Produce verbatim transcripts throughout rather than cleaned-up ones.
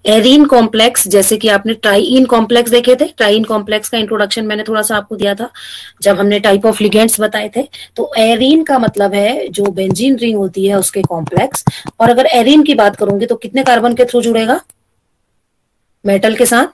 Arene complex, जैसे कि आपने ट्राईइन कॉम्प्लेक्स देखे थे, ट्राईइन कॉम्प्लेक्स का इंट्रोडक्शन मैंने थोड़ा सा आपको दिया था जब हमने टाइप ऑफ लिगेंड्स बताए थे। तो एरीन का मतलब है जो बेंजीन रिंग होती है उसके कॉम्प्लेक्स। और अगर एरीन की बात करूंगी तो कितने कार्बन के थ्रू जुड़ेगा मेटल के साथ?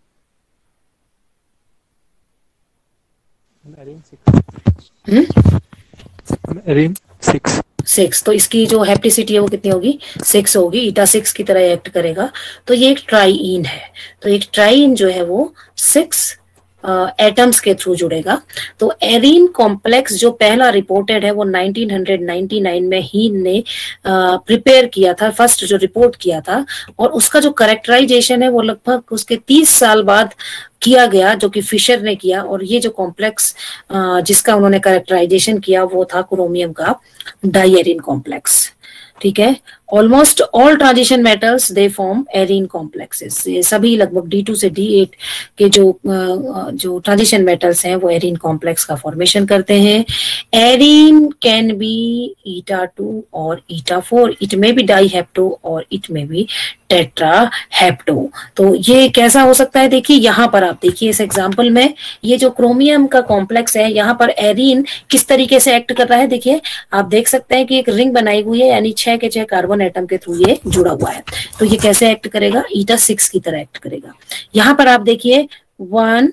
Arene six six. तो इसकी जो हैप्टिसिटी है वो कितनी होगी? सिक्स होगी। ईटा सिक्स की तरह एक्ट करेगा। तो ये एक ट्राईइन है। तो एक ट्राईइन जो है वो सिक्स एटम्स के थ्रू जुड़ेगा। तो एरीन कॉम्प्लेक्स जो पहला रिपोर्टेड है वो नाइनटीन नाइंटी नाइन में ही ने प्रिपेयर किया था, फर्स्ट जो रिपोर्ट किया था। और उसका जो करेक्टराइजेशन है वो लगभग उसके तीस साल बाद किया गया, जो कि फिशर ने किया। और ये जो कॉम्प्लेक्स जिसका उन्होंने करेक्टराइजेशन किया वो था क्रोमियम का डाईएरीन कॉम्प्लेक्स। ठीक है। Almost all transition metals they form arene complexes. ये सभी लगभग डी टू से डी एट के जो जो ट्रांजिशन मेटल्स हैं वो एरीन कॉम्प्लेक्स का फॉर्मेशन करते हैं। Arene can be eta two और eta four, it may be dihapto और इट में बी टेट्रा हेप्टो। तो ये कैसा हो सकता है? देखिए यहाँ पर आप देखिए इस एग्जांपल में ये जो क्रोमियम का कॉम्प्लेक्स है यहाँ पर एरीन किस तरीके से एक्ट कर रहा है। देखिए आप देख सकते हैं कि एक रिंग बनाई हुई है, यानी छह के छह कार्बन एटम के थ्रू ये जुड़ा हुआ है। तो ये कैसे एक्ट करेगा? ईटा सिक्स की तरह एक्ट करेगा। यहाँ पर आप देखिए वन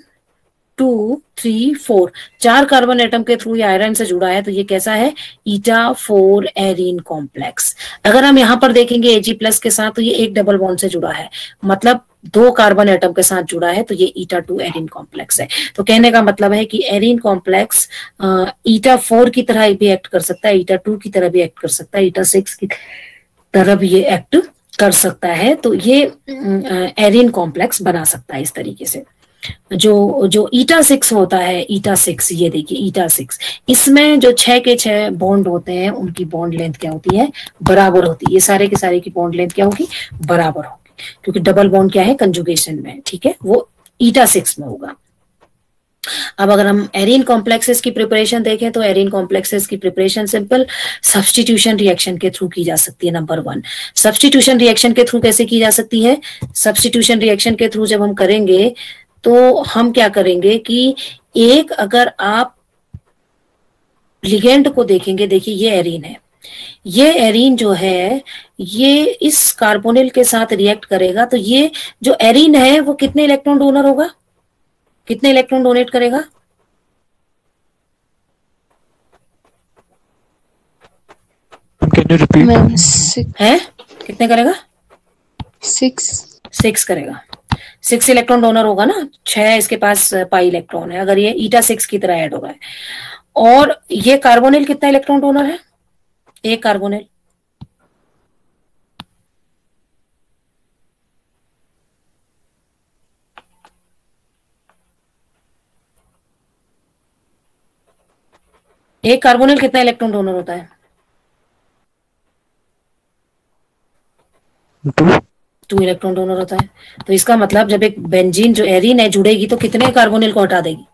टू थ्री फोर, चार कार्बन एटम के थ्रू ये आयरन से जुड़ा है। तो ये कैसा है? Eta four arene complex. अगर हम यहाँ पर देखेंगे एजी प्लस के साथ तो ये एक डबल बॉन्ड से जुड़ा है, मतलब दो कार्बन एटम के साथ जुड़ा है। तो ये ईटा टू एरीन कॉम्प्लेक्स है। तो कहने का मतलब है कि एरीन कॉम्प्लेक्स ईटा फोर की तरह भी एक्ट कर सकता है, ईटा टू की तरह भी एक्ट कर सकता है, ईटा सिक्स की तरह भी ये एक्ट कर सकता है। तो ये एरीन कॉम्प्लेक्स बना सकता है इस तरीके से। जो जो ईटा सिक्स होता है, ईटा सिक्स, ये देखिए ईटा सिक्स, इसमें जो छह के छह बॉन्ड होते हैं उनकी बॉन्ड लेंथ क्या होती है? बराबर होती है। ये सारे के सारे की बॉन्ड लेंथ क्या होगी? बराबर होगी, क्योंकि डबल बॉन्ड क्या है? कंजुगेशन में। ठीक है, वो ईटा सिक्स में होगा। अब अगर हम एरीन कॉम्प्लेक्सेस की प्रिपरेशन देखें तो एरीन कॉम्प्लेक्सेस की प्रिपरेशन सिंपल सब्स्टिट्यूशन रिएक्शन के थ्रू की जा सकती है। नंबर वन, सब्स्टिट्यूशन रिएक्शन के थ्रू कैसे की जा सकती है? सब्स्टिट्यूशन रिएक्शन के थ्रू जब हम करेंगे तो हम क्या करेंगे कि एक, अगर आप लिगेंड को देखेंगे, देखिए ये एरीन है, ये एरीन जो है ये इस कार्बोनिल के साथ रिएक्ट करेगा। तो ये जो एरीन है वो कितने इलेक्ट्रॉन डोनर होगा? कितने इलेक्ट्रॉन डोनेट करेगा? Can you repeat? है कितने करेगा? सिक्स सिक्स करेगा। सिक्स इलेक्ट्रॉन डोनर होगा ना, छह इसके पास पाई इलेक्ट्रॉन है, अगर ये ईटा सिक्स की तरह ऐड हो रहा है। और ये कार्बोनिल कितना इलेक्ट्रॉन डोनर है? एक कार्बोनिल एक कार्बोनिल कितना इलेक्ट्रॉन डोनर होता है? टू टू इलेक्ट्रॉन डोनर होता है। तो इसका मतलब जब एक बेंजीन जो एरीन है जुड़ेगी तो कितने कार्बोनिल को हटा देगी?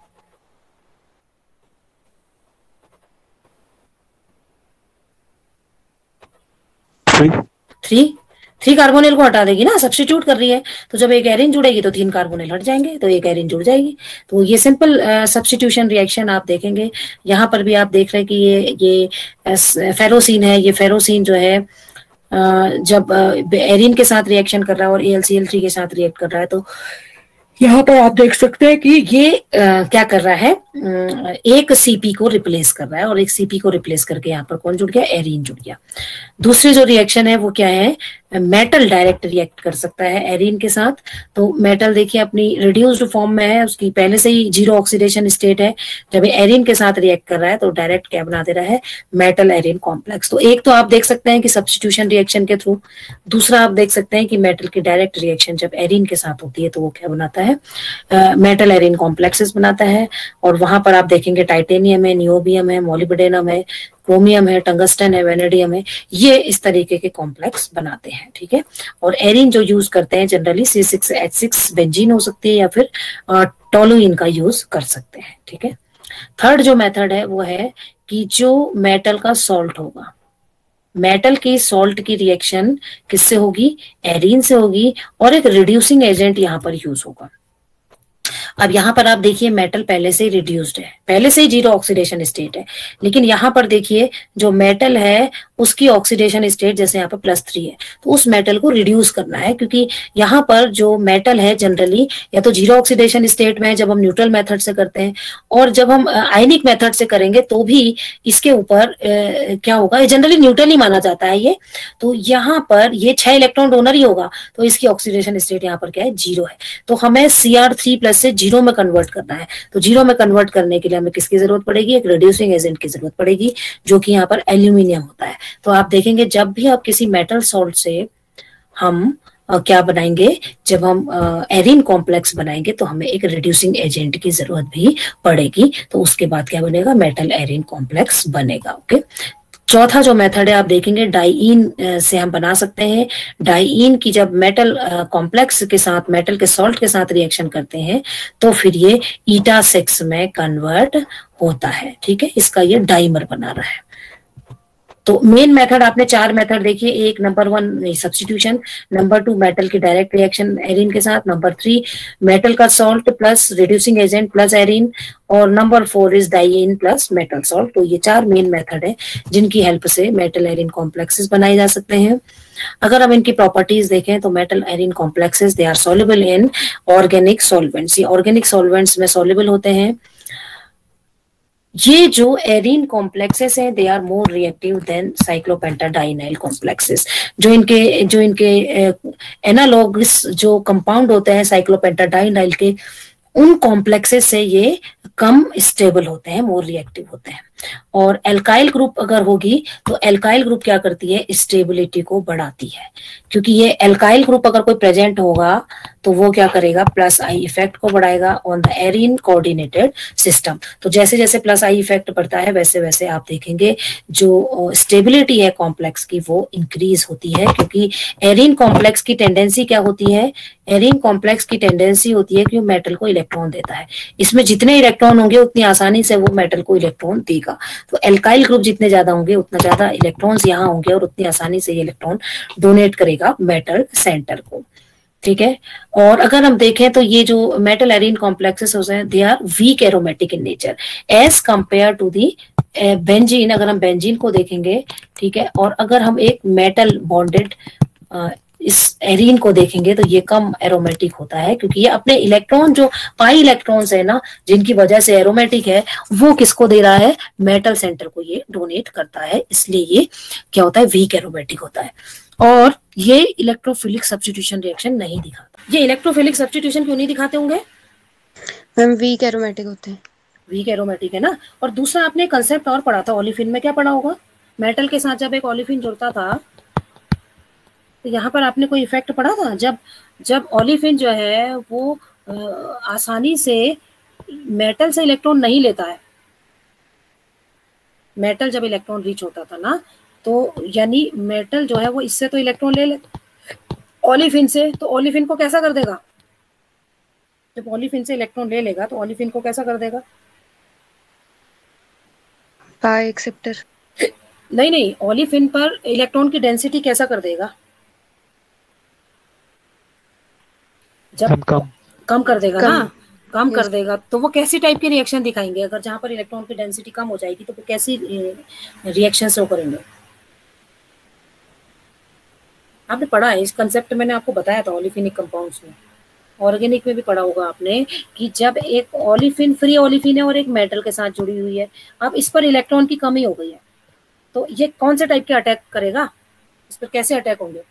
थ्री थ्री थ्री कार्बोनिल को हटा देगी ना, सब्स्टिट्यूट कर रही है। तो जब एक एरीन जुड़ेगी तो तीन कार्बोनिल हट जाएंगे, तो एक एरीन जुड़ जाएगी। तो ये सिंपल सब्स्टिट्यूशन रिएक्शन आप देखेंगे। यहाँ पर भी आप देख रहे हैं कि ये ये फेरोसीन है, ये फेरोसीन जो है जब एरीन के साथ रिएक्शन कर रहा है और A L C L three के साथ रिएक्ट कर रहा है, तो यहाँ पर आप देख सकते हैं कि ये आ, क्या कर रहा है? आ, एक सीपी को रिप्लेस कर रहा है, और एक सीपी को रिप्लेस करके यहाँ पर कौन जुड़ गया? एरीन जुड़ गया। दूसरी जो रिएक्शन है वो क्या है? मेटल डायरेक्ट रिएक्ट कर सकता है एरीन के साथ। तो मेटल देखिए अपनी रिड्यूस्ड फॉर्म में है, उसकी पहले से ही जीरो ऑक्सीडेशन स्टेट है। जब एरीन के साथ रिएक्ट कर रहा है तो डायरेक्ट क्या बना दे रहा है? Metal arene complex. तो एक तो आप देख सकते हैं कि सब्स्टिट्यूशन रिएक्शन के थ्रू, दूसरा आप देख सकते हैं कि मेटल की डायरेक्ट रिएक्शन जब एरीन के साथ होती है तो वो क्या बनाता है? मेटल एरीन कॉम्प्लेक्सेस बनाता है। और वहां पर आप देखेंगे टाइटेनियम है, नियोबियम है, मोलिब्डेनम है, क्रोमियम है, टंगस्टन है, वेनेडियम है, ये इस तरीके के कॉम्प्लेक्स बनाते हैं। ठीक है। और एरीन जो यूज करते हैं generally C six H six benzene हो सकती है या फिर टोलुइन का यूज कर सकते हैं। ठीक है। थर्ड जो मेथड है वो है कि जो मेटल का सॉल्ट होगा, मेटल की सॉल्ट की रिएक्शन किससे होगी, एरीन से होगी, और एक रिड्यूसिंग एजेंट यहाँ पर यूज होगा। अब यहाँ पर आप देखिए मेटल पहले से ही रिड्यूस्ड है, पहले से ही जीरो ऑक्सीडेशन स्टेट है, लेकिन यहाँ पर देखिए जो मेटल है उसकी ऑक्सीडेशन स्टेट जैसे यहाँ पर प्लस थ्री है, तो उस मेटल को रिड्यूस करना है, क्योंकि यहाँ पर जो मेटल है जनरली या तो जीरो ऑक्सीडेशन स्टेट में है जब हम न्यूट्रल मेथड से करते हैं, और जब हम आयनिक मेथड से करेंगे तो भी इसके ऊपर क्या होगा, जनरली न्यूट्रल ही माना जाता है ये, तो यहाँ पर ये छह इलेक्ट्रॉन डोनर ही होगा, तो इसकी ऑक्सीडेशन स्टेट यहाँ पर क्या है, जीरो है। तो हमें सी आर थ्री प्लस से जीरो में कन्वर्ट करना है, तो जीरो में कन्वर्ट करने के लिए हमें किसकी जरूरत पड़ेगी, एक रिड्यूसिंग एजेंट की जरूरत पड़ेगी, जो कि यहाँ पर एल्यूमिनियम होता है। तो आप देखेंगे जब भी आप किसी मेटल सॉल्ट से हम आ, क्या बनाएंगे, जब हम एरीन कॉम्प्लेक्स बनाएंगे तो हमें एक रिड्यूसिंग एजेंट की जरूरत भी पड़ेगी, तो उसके बाद क्या बनेगा, मेटल एरीन कॉम्प्लेक्स बनेगा। ओके, चौथा जो मेथड है आप देखेंगे डाइईन से हम बना सकते हैं। डाइईन की जब मेटल कॉम्प्लेक्स के साथ, मेटल के सॉल्ट के साथ रिएक्शन करते हैं तो फिर ये ईटा सिक्स में कन्वर्ट होता है। ठीक है, इसका ये डाइमर बना रहा है। तो मेन मेथड आपने चार मेथड देखिए, एक number one substitution, number two metal की डायरेक्ट रिएक्शन एरीन के साथ, नंबर थ्री मेटल का salt plus reducing agent plus arene, और number four is diene plus metal salt. तो ये चार मेन मेथड है जिनकी हेल्प से मेटल एरीन कॉम्प्लेक्सेस बनाए जा सकते हैं। अगर हम इनकी प्रॉपर्टीज देखें तो metal arene complexes they are soluble in organic solvents, ये ऑर्गेनिक सॉल्वेंट्स में सॉल्युबल होते हैं। ये जो एरीन कॉम्प्लेक्सेस हैं they are more reactive than cyclopentadienyl complexes. जो इनके जो इनके एनालॉग्स जो कंपाउंड होते हैं साइक्लोपेंटाडाइनाइल के, उन कॉम्प्लेक्सेस से ये कम स्टेबल होते हैं, मोर रिएक्टिव होते हैं। और एल्काइल ग्रुप अगर होगी तो एल्काइल ग्रुप क्या करती है, स्टेबिलिटी को बढ़ाती है, क्योंकि ये एल्काइल ग्रुप अगर कोई प्रेजेंट होगा तो वो क्या करेगा, प्लस आई इफेक्ट को बढ़ाएगा on the arene coordinated system. तो जैसे जैसे प्लस आई इफेक्ट बढ़ता है वैसे वैसे आप देखेंगे जो स्टेबिलिटी है कॉम्प्लेक्स की वो इंक्रीज होती है, क्योंकि एरीन कॉम्प्लेक्स की टेंडेंसी क्या होती है, एरीन कॉम्प्लेक्स की टेंडेंसी होती है कि वो मेटल को इलेक्ट्रॉन देता है। इसमें जितने इलेक्ट्रॉन होंगे उतनी आसानी से वो मेटल को इलेक्ट्रॉन देगा। तो एल्काइल ग्रुप जितने ज्यादा होंगे उतना ज्यादा इलेक्ट्रॉन्स यहाँ होंगे और उतनी आसानी से ये इलेक्ट्रॉन डोनेट करेगा मेटल सेंटर को। ठीक है, और अगर हम देखें तो ये जो मेटल एरीन कॉम्प्लेक्सेस होते हैं they are weak aromatic in nature as compare to the benzene. अगर हम बेंजीन को देखेंगे, ठीक है, और अगर हम एक मेटल बॉन्डेड इस एरीन को देखेंगे तो ये कम एरोमेटिक होता है, क्योंकि ये अपने इलेक्ट्रॉन जो पाई इलेक्ट्रॉन्स है ना जिनकी वजह से एरोमेटिक है, वो किसको दे रहा है, मेटल सेंटर को ये डोनेट करता है, इसलिए ये क्या होता है, वीक एरोमेटिक होता है। और ये इलेक्ट्रोफिलिक सब्स्टिट्यूशन रिएक्शन नहीं दिखाता। ये इलेक्ट्रोफिलिक सब्स्टिट्यूशन क्यों नहीं दिखाते होंगे मैम, वीक एरोमेटिक होते हैं। वीक एरोमेटिक है ना। और दूसरा आपने कंसेप्ट और पढ़ा था ओलिफिन में, क्या पढ़ा होगा, मेटल के साथ जब एक ओलिफिन जुड़ता था तो यहाँ पर आपने कोई इफेक्ट पढ़ा था, जब जब ओलिफिन जो है वो आ, आसानी से मेटल से इलेक्ट्रॉन नहीं लेता है। मेटल जब इलेक्ट्रॉन रीच होता था ना, तो यानी मेटल जो है वो इससे तो इलेक्ट्रॉन ले लेता ओलिफिन से, तो ओलिफिन को कैसा कर देगा, जब ओलिफिन से इलेक्ट्रॉन ले लेगा तो ओलिफिन को कैसा कर देगा, पाई एक्सेप्टर। नहीं नहीं, ओलिफिन पर इलेक्ट्रॉन की डेंसिटी कैसा कर देगा, जब कम कम कम कर देगा कम, ना, कम yes. कर देगा। तो वो कैसी टाइप की रिएक्शन दिखाएंगे, अगर जहां पर इलेक्ट्रॉन की डेंसिटी कम हो जाएगी तो वो कैसी रिएक्शन शो करेंगे। आपने पढ़ा है इस कंसेप्ट, मैंने आपको बताया था ओलिफिनिक कंपाउंड्स में, ऑर्गेनिक में भी पढ़ा होगा आपने कि जब एक ओलिफिन फ्री ओलिफिन है और एक मेटल के साथ जुड़ी हुई है, अब इस पर इलेक्ट्रॉन की कमी हो गई है, तो ये कौन से टाइप के अटैक करेगा, इस पर कैसे अटैक होंगे,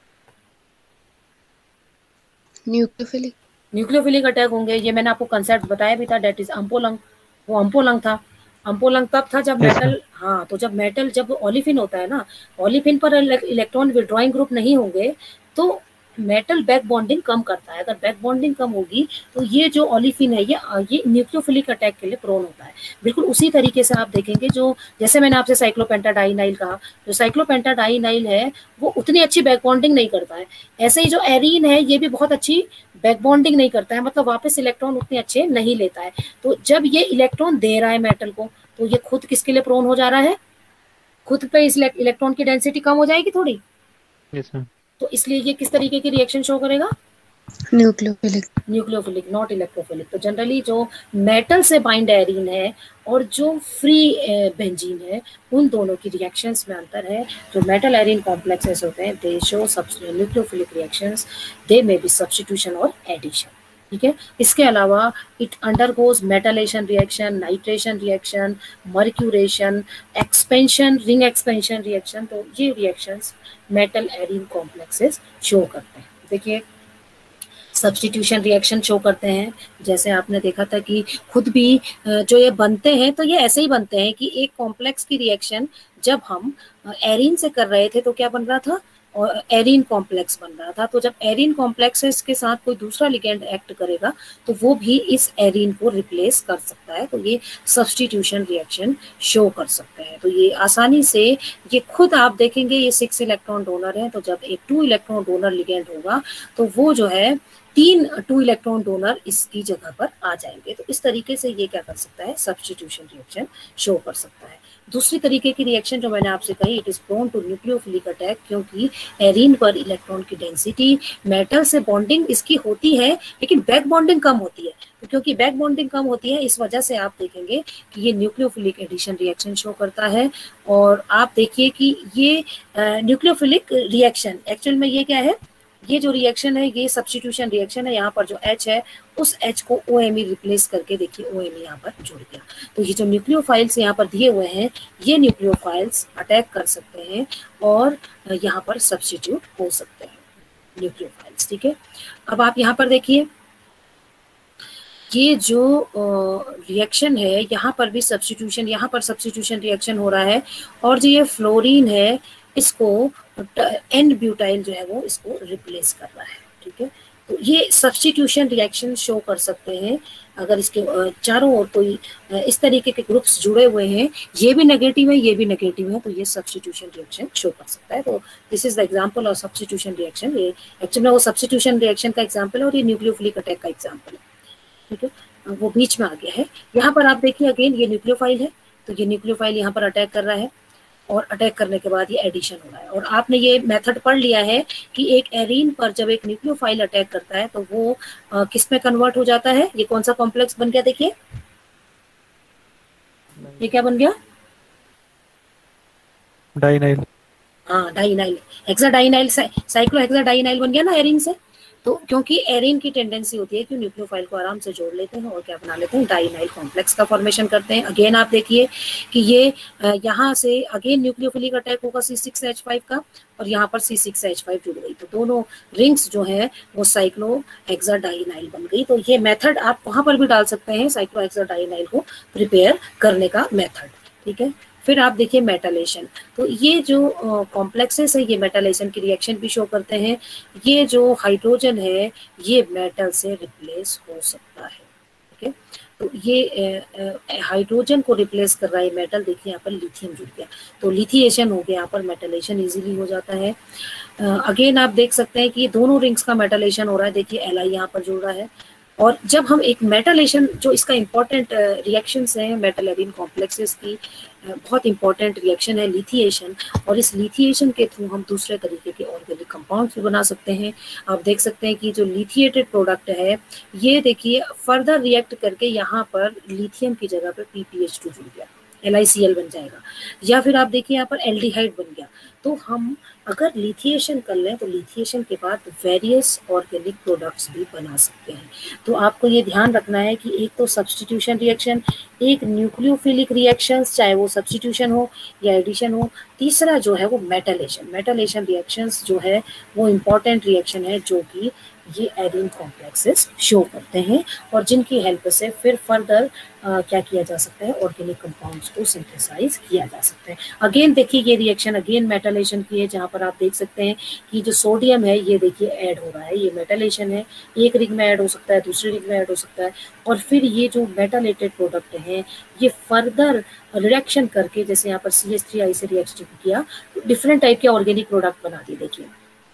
न्यूक्लियोफिलिक न्यूक्लियोफिलिक अटैक होंगे। ये मैंने आपको कंसेप्ट बताया भी था, डेट इज अम्पोलंग। वो अम्पोलंग था, अम्पोलंग तब था जब Yes, मेटल, हाँ, तो जब मेटल जब ओलिफिन होता है ना, ओलिफिन पर इलेक्ट्रॉन विड्रॉइंग ग्रुप नहीं होंगे तो मेटल बैक बॉन्डिंग कम करता है। अगर बैक बॉन्डिंग कम होगी तो ये जो ओलिफिन है ये ये न्यूक्लियोफिलिक अटैक के लिए प्रोन होता है। बिल्कुल उसी तरीके से आप देखेंगे, जो जैसे मैंने आपसे साइक्लोपेंटाडाइनाइल कहा, जो साइक्लोपेंटाडाइनाइल है वो उतनी अच्छी बैक बॉन्डिंग नहीं करता है, ऐसे ही जो एरीन है ये भी बहुत अच्छी बैक बॉन्डिंग नहीं करता है, मतलब वापस इलेक्ट्रॉन उतने अच्छे नहीं लेता है। तो जब ये इलेक्ट्रॉन दे रहा है मेटल को तो ये खुद किसके लिए प्रोन हो जा रहा है, खुद पे इस इलेक्ट्रॉन की डेंसिटी कम हो जाएगी थोड़ी। Yes ma'am. तो इसलिए ये किस तरीके की रिएक्शन शो करेगा? न्यूक्लियोफिलिक। Nucleophilic, not electrophilic. तो जनरली जो मेटल से बाइंड एरीन है और जो फ्री बेंजीन है, उन दोनों की रिएक्शंस में अंतर है। जो मेटल एरीन कॉम्प्लेक्सेस होते हैं they show nucleophilic reactions, they may be substitution और एडिशन। ठीक है। इसके अलावा it undergoes metalation reaction, nitration reaction, mercuration, expansion, ring expansion reaction. तो ये reactions metal arene complexes show करते हैं। देखिए सब्स्टिट्यूशन रिएक्शन शो करते हैं, जैसे आपने देखा था कि खुद भी जो ये बनते हैं तो ये ऐसे ही बनते हैं कि एक कॉम्प्लेक्स की रिएक्शन जब हम एरीन से कर रहे थे तो क्या बन रहा था? और एरीन कॉम्प्लेक्स बन रहा था। तो जब एरीन कॉम्प्लेक्सेस के साथ कोई दूसरा लिगेंड एक्ट करेगा तो वो भी इस एरीन को रिप्लेस कर सकता है। तो ये सब्स्टिट्यूशन रिएक्शन शो कर सकते हैं। तो ये आसानी से, ये खुद आप देखेंगे ये सिक्स इलेक्ट्रॉन डोनर है, तो जब एक टू इलेक्ट्रॉन डोनर लिगेंड होगा तो वो जो है तीन टू इलेक्ट्रॉन डोनर इसकी जगह पर आ जाएंगे। तो इस तरीके से ये क्या कर सकता है? सब्स्टिट्यूशन रिएक्शन शो कर सकता है। दूसरी तरीके की रिएक्शन जो मैंने आपसे कही, it is prone to nucleophilic attack, क्योंकि एरीन पर इलेक्ट्रॉन की डेंसिटी, मेटल से बॉन्डिंग इसकी होती है लेकिन बैक बॉन्डिंग कम होती है। तो क्योंकि बैक बॉन्डिंग कम होती है इस वजह से आप देखेंगे कि ये न्यूक्लियोफिलिक एडिशन रिएक्शन शो करता है। और आप देखिए कि ये न्यूक्लियोफिलिक रिएक्शन एक्चुअल में ये क्या है? ये जो रिएक्शन है ये सब्स्टिट्यूशन रिएक्शन है। यहाँ पर जो H है उस H को O M E रिप्लेस करके देखिए O M E यहाँ पर जुड़ गया। तो ये जो न्यूक्लियोफाइल्स यहाँ पर दिए हुए हैं, ये न्यूक्लियोफाइल्स अटैक कर सकते हैं और यहाँ पर सब्स्टिट्यूट हो सकते हैं न्यूक्लियोफाइल्स। ठीक है। अब आप यहाँ पर देखिए ये जो रिएक्शन है यहाँ पर भी सब्स्टिट्यूशन, यहाँ पर सब्स्टिट्यूशन रिएक्शन हो रहा है और जो ये फ्लोरीन है इसको एन ब्यूटाइल जो है वो इसको रिप्लेस कर रहा है। ठीक है। तो ये सब्स्टिट्यूशन रिएक्शन शो कर सकते हैं। अगर इसके चारों ओर कोई इस तरीके के ग्रुप्स जुड़े हुए हैं, ये भी नेगेटिव है ये भी नेगेटिव है, तो ये सब्स्टिट्यूशन रिएक्शन शो कर सकता है। तो this is the example of substitution reaction. ये एक्चुअली वो सब्स्टिट्यूशन रिएक्शन का एग्जांपल है और ये न्यूक्लियोफिलिक अटैक का एग्जांपल है। ठीक है। वो बीच में आ गया है। यहाँ पर आप देखिए अगेन ये न्यूक्लियोफाइल है, तो ये न्यूक्लियोफाइल यहाँ पर अटैक कर रहा है और अटैक करने के बाद ये एडिशन हो रहा है। और आपने ये मेथड पढ़ लिया है कि एक एरीन पर जब एक न्यूक्लियोफाइल अटैक करता है तो वो आ, किस में कन्वर्ट हो जाता है? ये कौन सा कॉम्प्लेक्स बन गया? देखिए ये क्या बन गया? डाइनाइल। हाँ डाइनाइल, हेक्साडाइनाइल, साइक्लोहेक्साडाइनाइल बन गया ना एरीन से। तो क्योंकि एरीन की टेंडेंसी होती है कि न्यूक्लियोफाइल को आराम से जोड़ लेते हैं और क्या बना लेते हैं? डाइनाइल कॉम्प्लेक्स का फॉर्मेशन करते हैं। अगेन आप देखिए कि ये यहाँ से अगेन न्यूक्लियोफिलिक अटैक होगा सी सिक्स एच फाइव का और यहाँ पर सी सिक्स एच फाइव जुड़ गई, तो दोनों रिंग्स जो है वो साइक्लोहेक्साडाइनाइल बन गई। तो ये मेथड आप वहां पर भी डाल सकते हैं, साइक्लोहेक्साडाइनाइल को प्रिपेयर करने का मेथड। ठीक है। फिर आप देखिए मेटलेशन, तो ये जो कॉम्प्लेक्सेस है ये मेटलेशन की रिएक्शन भी शो करते हैं। ये जो हाइड्रोजन है ये मेटल से रिप्लेस हो सकता है। ठीक है। तो ये हाइड्रोजन को रिप्लेस कर रहा है मेटल। देखिए यहाँ पर लिथियम जुड़ गया, तो लिथिएशन हो गया, यहाँ पर मेटलेशन इजीली हो जाता है। अगेन आप देख सकते हैं कि दोनों रिंग्स का मेटलेशन हो रहा है। देखिए एल आई यहाँ पर जुड़ रहा है। और जब हम एक मेटलेशन, जो इसका इंपॉर्टेंट रिएक्शंस हैं मेटल एरीन कॉम्प्लेक्सेस की, बहुत इंपॉर्टेंट रिएक्शन है लिथिएशन, और इस लिथिएशन के थ्रू हम दूसरे तरीके के ऑर्गेनिक कंपाउंड्स भी बना सकते हैं। आप देख सकते हैं कि जो लिथिएटेड प्रोडक्ट है ये देखिए फर्दर रिएक्ट करके यहाँ पर लिथियम की जगह पर पी पी एच टू जुड़ गया, एल आई सी एल बन जाएगा, या फिर आप देखिए यहाँ पर एल्डिहाइड बन गया। तो हम अगर लिथिएशन कर लें तो लिथिएशन के बाद वेरियस ऑर्गेनिक प्रोडक्ट्स भी बना सकते हैं। तो आपको ये ध्यान रखना है कि एक तो सब्स्टिट्यूशन रिएक्शन, एक न्यूक्लियोफिलिक रिएक्शंस, चाहे वो सब्स्टिट्यूशन हो या एडिशन हो, तीसरा जो है वो मेटलेशन। मेटलेशन रिएक्शंस जो है वो इम्पॉर्टेंट रिएक्शन है जो कि ये एरीन कॉम्प्लेक्सेस शो करते हैं और जिनकी हेल्प से फिर फर्दर क्या किया जा सकता है? ऑर्गेनिक कंपाउंड्स को सिंथेसाइज किया जा सकता है। अगेन देखिए ये रिएक्शन अगेन मेटलेशन की है, जहाँ पर आप देख सकते हैं कि जो सोडियम है ये देखिए ऐड हो रहा है, ये मेटलेशन है। एक रिंग में ऐड हो सकता है, दूसरी रिंग में ऐड हो सकता है, और फिर ये जो मेटलेटेड प्रोडक्ट हैं ये फर्दर रिएक्शन करके, जैसे यहाँ पर सी एच थ्री आई से रिएक्शन किया, डिफरेंट टाइप के ऑर्गेनिक प्रोडक्ट बना दिए। देखिए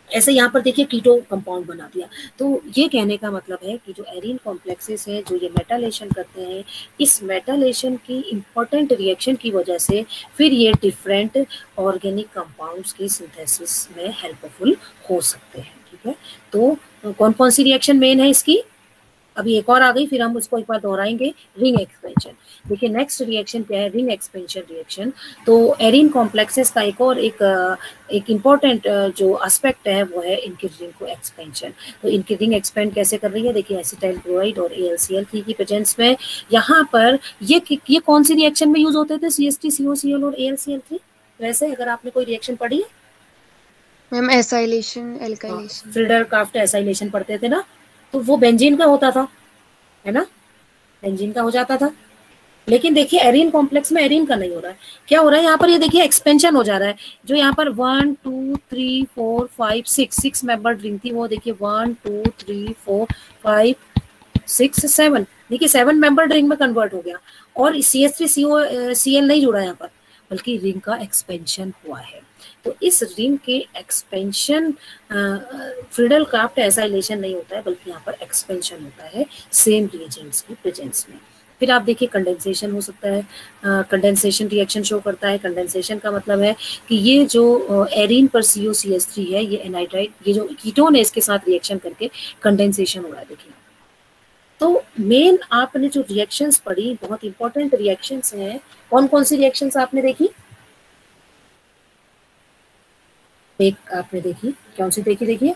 ऐसे यहाँ पर देखिए कीटो कंपाउंड बना दिया। तो ये कहने का मतलब है कि जो एरीन कॉम्प्लेक्सेस है जो ये मेटालेशन करते हैं, इस मेटालेशन की इंपॉर्टेंट रिएक्शन की वजह से फिर ये डिफरेंट ऑर्गेनिक कंपाउंड्स की सिंथेसिस में हेल्पफुल हो सकते हैं। ठीक है, तो कौन कौन सी रिएक्शन मेन है इसकी, अभी एक और आ गई, फिर हम उसको एक बार दोहराएंगे, रिंग एक्सपेंशन। देखिए नेक्स्ट रिएक्शन क्या है, रिंग एक्सपेंशन रिएक्शन। तो एरीन कॉम्प्लेक्सेस का एक और एक एक इम्पॉर्टेंट जो एस्पेक्ट है वो है इनकी रिंग को एक्सपेंशन। तो इनकी रिंग एक्सपेंड कैसे कर रही है, देखिए एसिटाइल क्लोराइड और A L C L three की प्रेजेंस में यहाँ पर ये ये कौन सी रिएक्शन में यूज होते थे, C S T C O C L और A L C L three. वैसे अगर आपने कोई रिएक्शन पढ़ी है ma'am, acylation, alkylation. Friedel Crafts acylation पढ़ते थे ना, तो वो बेंजीन का होता था, है ना, बेंजीन का हो जाता था। लेकिन देखिए एरीन कॉम्प्लेक्स में एरीन का नहीं हो रहा है, क्या हो रहा है यहाँ पर, ये देखिए एक्सपेंशन हो जा रहा है। जो यहाँ पर one two three four five six six member ring थी, वो देखिए one two three four five six seven, देखिए सेवन मेंबर रिंग में कन्वर्ट हो गया। और C S three C O C L नहीं जुड़ा यहाँ पर, बल्कि रिंग का एक्सपेंशन हुआ है। तो इस रिंग के एक्सपेंशन, फ्रीडल क्राफ्ट एसाइलेशन नहीं होता है, बल्कि यहाँ पर एक्सपेंशन होता है सेम रिएजेंट्स की प्रेजेंस में। फिर आप देखिए कंडेंसेशन हो सकता है, कंडेंसेशन रिएक्शन शो करता है। कंडेंसेशन का मतलब है कि ये जो एरीन पर सी ओ सी एस थ्री है, ये एनाइड्राइड, ये जो कीटोन है, इसके साथ रिएक्शन करके कंडेंसेशन हो रहा है। देखिए तो मेन आपने जो रिएक्शंस पढ़ी, बहुत इंपॉर्टेंट रिएक्शंस हैं। कौन कौन सी रिएक्शंस आपने देखी, एक आपने देखी, कौन सी देखी, देखिए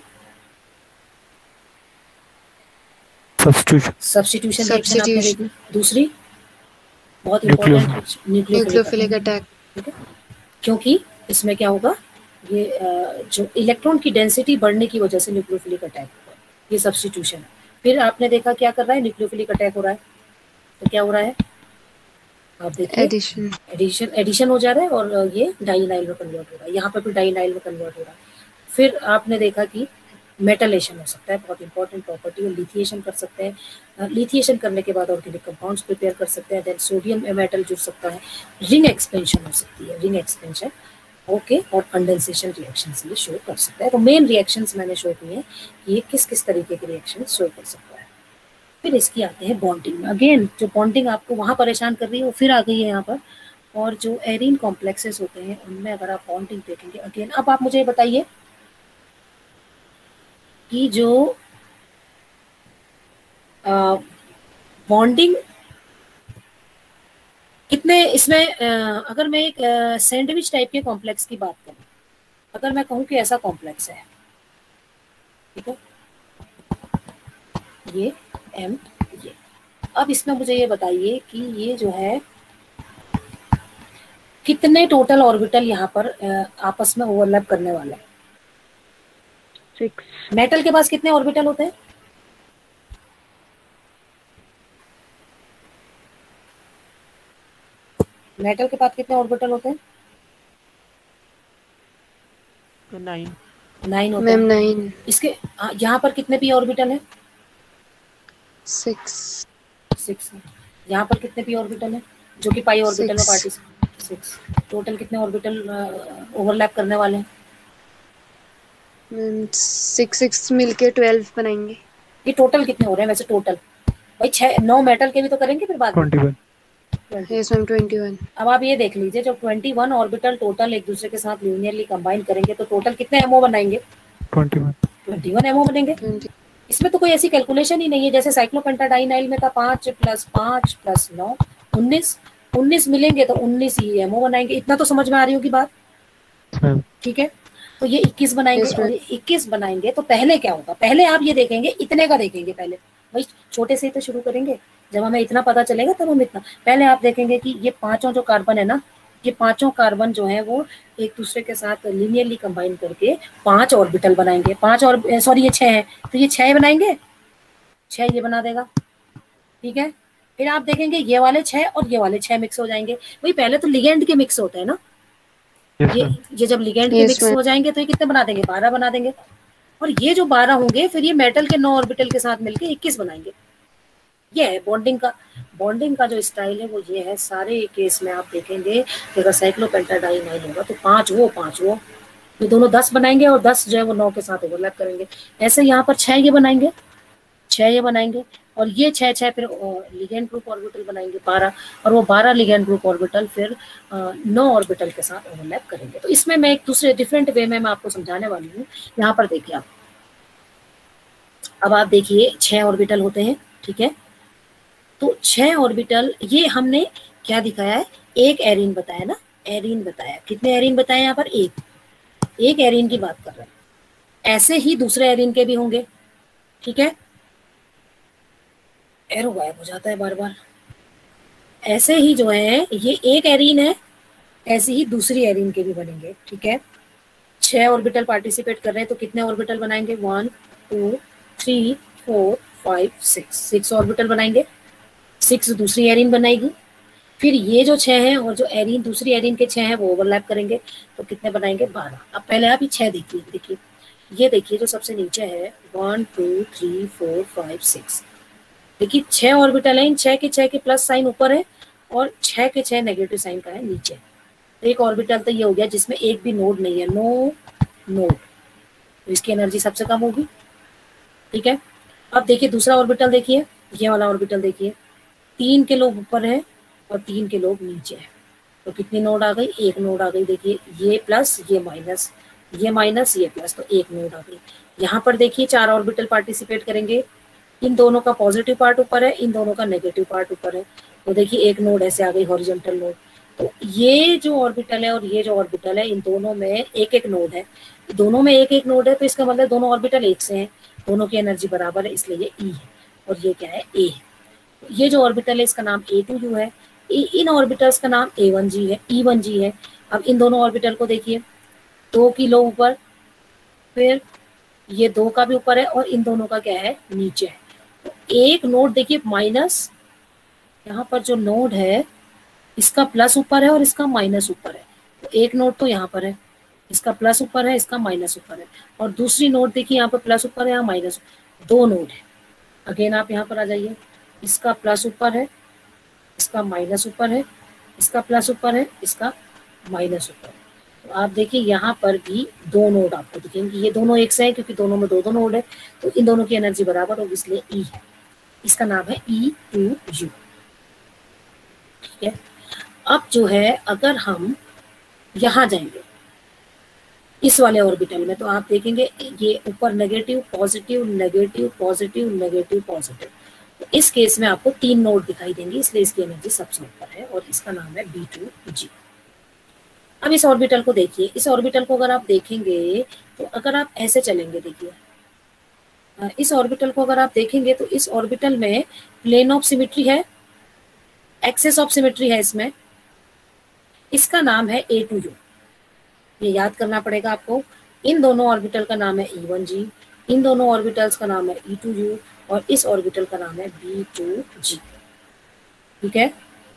सब्स्टिट्यूशन सब्स्टिट्यूशन रिएक्शन आपने देखी। दूसरी बहुत न्यूक्लियो इंपॉर्टेंट, न्यूक्लियोफिलिक अटैक। ठीक है, क्योंकि इसमें क्या होगा, ये जो इलेक्ट्रॉन की डेंसिटी बढ़ने की वजह से न्यूक्लियोफिलिक अटैक होगा, ये सब्स्टिट्यूशन है। फिर आपने देखा क्या कर रहा है, न्यूक्लियोफिलिक अटैक हो रहा है, तो क्या हो रहा है, आप देखिए एडिशन एडिशन एडिशन हो जा रहा है और ये डाइनाइल में कन्वर्ट हो रहा है, यहाँ पर भी डाइनाइल में कन्वर्ट हो रहा है। फिर आपने देखा कि मेटलेशन हो सकता है, बहुत इंपॉर्टेंट प्रॉपर्टी है, लिथिएशन कर सकते हैं, लिथिएशन करने के बाद ऑर्गेनिक कंपाउंड्स प्रिपेयर कर सकते हैं, देन सोडियम मेटल जुड़ सकता है, रिंग एक्सपेंशन हो सकती है, रिंग एक्सपेंशन ओके, और कंडेंसेशन रिएक्शन ये शो कर सकता है। तो मेन रिएक्शंस मैंने शो किए हैं, ये किस किस तरीके के रिएक्शन शो कर सकता है। फिर इसकी आते हैं बॉन्डिंग में। अगेन जो बॉन्डिंग आपको वहां परेशान कर रही है वो फिर आ गई है यहाँ पर। और जो एरीन कॉम्प्लेक्सेस होते हैं उनमें अगर आप बॉन्डिंग देखेंगे, अगेन अब आप मुझे बताइए कि जो बॉन्डिंग कितने इसमें, आ, अगर मैं एक सैंडविच टाइप के कॉम्प्लेक्स की बात करूं, अगर मैं कहूं कि ऐसा कॉम्प्लेक्स है, ठीक है, ये एम ये, अब इसमें मुझे ये बताइए कि ये जो है कितने टोटल ऑर्बिटल यहाँ पर आ, आपस में ओवरलैप करने वाले हैं। सिक्स। मेटल के पास कितने ऑर्बिटल होते हैं, मेटल के पास कितने ऑर्बिटल होते हैं, नाइन नाइन होते मैम हैं। नाइन। इसके यहाँ पर कितने पी ऑर्बिटल है, सिक्स। सिक्स। यहाँ पर कितने पी ऑर्बिटल है, जो कि पाई ऑर्बिटल में Six. Participate, six. टोटल कितने ऑर्बिटल ओवरलैप करने वाले हैं, मैम सिक्स सिक्स मिलके ट्वेल्व बनाएंगे। ये टोटल कितने हो रहे हैं वैसे, टोटल भाई छह नौ मेटल के भी तो करेंगे फिर बाद में, twenty one. Yes ma'am, twenty one. अब आप ये देख लीजिए, जब ट्वेंटी वन ऑर्बिटल टोटल एक दूसरे के साथ लीनियरली कंबाइन करेंगे तो टोटल कितने एमओ बनाएंगे, twenty one. Twenty one MO बनेंगे। ट्वेंटी। इसमें तो कोई ऐसी कैलकुलेशन ही नहीं है, जैसे साइक्लोपेंटाडाइनाइल में था पांच प्लस पांच प्लस नौ उन्नीस, उन्नीस मिलेंगे तो उन्नीस ही एमओ बनाएंगे। इतना तो समझ में आ रही होगी बात, ठीक है। तो ये इक्कीस बनाएंगे Yes, और ये इक्कीस बनाएंगे तो पहले क्या होगा, पहले आप ये देखेंगे, इतने का देखेंगे पहले, भाई छोटे से ही तो शुरू करेंगे, जब हमें इतना पता चलेगा तब हम इतना, पहले आप देखेंगे कि ये पांचों जो कार्बन है ना, ये पांचों कार्बन जो है वो एक दूसरे के साथ लीनियरली कंबाइन करके पांच ऑर्बिटल बनाएंगे, पांच और सॉरी ये छह है तो ये छह बनाएंगे, छह ये बना देगा, ठीक है। फिर आप देखेंगे ये वाले छह और ये वाले छह मिक्स हो जाएंगे, वही पहले तो लिगेंड के मिक्स होते हैं ना, Yes, ये ma'am. ये जब लिगेंड के Yes, मिक्स ma'am. हो जाएंगे तो ये कितने बना देंगे, बारह बना देंगे। और ये जो बारह होंगे फिर ये मेटल के नौ ऑर्बिटल के साथ मिलके इक्कीस बनाएंगे। ये है बॉन्डिंग का, बॉन्डिंग का जो स्टाइल है वो ये है। सारे केस में आप देखेंगे कि अगर साइक्लोपेंटाडाइनाइल होगा तो पांच वो पांच वो, ये दोनों दस बनाएंगे और दस जो है वो नौ के साथ ओवरलैप करेंगे। ऐसे यहाँ पर छह ये बनाएंगे, छह ये बनाएंगे और ये छह छह फिर लिगेंड ग्रुप ऑर्बिटल बनाएंगे बारह, और वो बारह लिगेंड ग्रुप ऑर्बिटल फिर नौ ऑर्बिटल के साथ ओवरलैप करेंगे। तो इसमें मैं एक दूसरे डिफरेंट वे में मैं आपको समझाने वाली हूँ। यहाँ पर देखिए आप, अब आप देखिए छह ऑर्बिटल होते हैं, ठीक है। तो छह ऑर्बिटल, ये हमने क्या दिखाया है, एक एरीन बताया ना, एरीन बताया। कितने एरीन बताए यहाँ पर, एक एक एरीन की बात कर रहे हैं। ऐसे ही दूसरे एरीन के भी होंगे, ठीक है। एरो गायब हो जाता है बार बार। ऐसे ही जो है ये एक एरीन है, ऐसे ही दूसरी एरीन के भी बनेंगे, ठीक है। छह ऑर्बिटल पार्टिसिपेट कर रहे हैं तो कितने ऑर्बिटल बनाएंगे, one two three four five six, six orbital बनाएंगे। सिक्स दूसरी एरीन बनाएगी, फिर ये जो छह है और जो एरीन दूसरी एरीन के छह है वो ओवरलैप करेंगे, तो कितने बनाएंगे, बारह। अब पहले आप ये छह देखिए, देखिए ये देखिए जो सबसे नीचे है, one two three four five six, देखिए छह ऑर्बिटल है, इन छह के छह के प्लस साइन ऊपर है और छह के छह नेगेटिव साइन का है नीचे। तो एक ऑर्बिटल तो ये हो गया जिसमें एक भी नोड नहीं है, नो नोड, तो इसकी एनर्जी सबसे कम होगी, ठीक है। अब देखिए दूसरा ऑर्बिटल, देखिए ये वाला ऑर्बिटल देखिए, तीन के लोग ऊपर है और तीन के लोग नीचे है, तो कितनी नोड आ गई, एक नोड आ गई। देखिए ये प्लस ये माइनस, ये माइनस ये प्लस, तो एक नोड आ गई। यहाँ पर देखिए चार ऑर्बिटल पार्टिसिपेट करेंगे, इन दोनों का पॉजिटिव पार्ट ऊपर है, इन दोनों का नेगेटिव पार्ट ऊपर है, तो देखिए एक नोड ऐसे आ गई, हॉरिजॉन्टल नोड। तो ये जो ऑर्बिटल है और ये जो ऑर्बिटल है, इन दोनों में एक एक नोड है, दोनों में एक एक नोड है, तो इसका मतलब दोनों ऑर्बिटल एक से हैं, दोनों की एनर्जी बराबर है, इसलिए ये ई है और ये क्या है, ए है। ये जो ऑर्बिटल है इसका नाम ए टू यू है, इन ऑर्बिटल्स का नाम ए वन जी है, ई वन जी है। अब इन दोनों ऑर्बिटल को देखिए, दो किलो ऊपर, फिर ये दो का भी ऊपर है और इन दोनों का क्या है, नीचे है। तो एक नोड देखिए माइनस, यहाँ पर जो नोड है इसका प्लस ऊपर है और इसका माइनस ऊपर है, तो एक नोड तो यहाँ पर है, इसका प्लस ऊपर है, इसका माइनस ऊपर है, और दूसरी नोड देखिए यहाँ पर प्लस ऊपर है, यहाँ माइनस, दो नोड है। अगेन आप यहाँ पर आ जाइए, इसका प्लस ऊपर है, इसका माइनस ऊपर है, इसका प्लस ऊपर है, इसका माइनस ऊपर है। तो आप देखिए यहाँ पर भी दो नोड आपको दिखेंगे, ये दोनों एक से हैं क्योंकि दोनों में दो दो नोड है, तो इन दोनों की एनर्जी बराबर होगी, इसलिए ई है, इसका नाम है ई टू यू, ठीक है। अब जो है अगर हम यहाँ जाएंगे इस वाले ऑर्बिटल में, तो आप देखेंगे ये ऊपर negative positive negative positive negative positive, तो इस केस में आपको तीन नोड दिखाई देंगे, इसलिए इसकी एनर्जी सबसे ऊपर है और इसका नाम है बी टू जी। अब इस ऑर्बिटल को देखिए, इस ऑर्बिटल को अगर आप देखेंगे तो अगर आप ऐसे चलेंगे, देखिए इस ऑर्बिटल को अगर आप देखेंगे तो इस ऑर्बिटल में प्लेन ऑफ सिमेट्री है, एक्सेस ऑफ सिमेट्री है इसमें, इसका नाम है ए टू यू, ये याद करना पड़ेगा आपको। इन दोनों ऑर्बिटल का नाम है ई वन जी, इन दोनों ऑर्बिटल्स का नाम है ई टू यू और इस ऑर्बिटल का नाम है बी टू जी, ठीक है,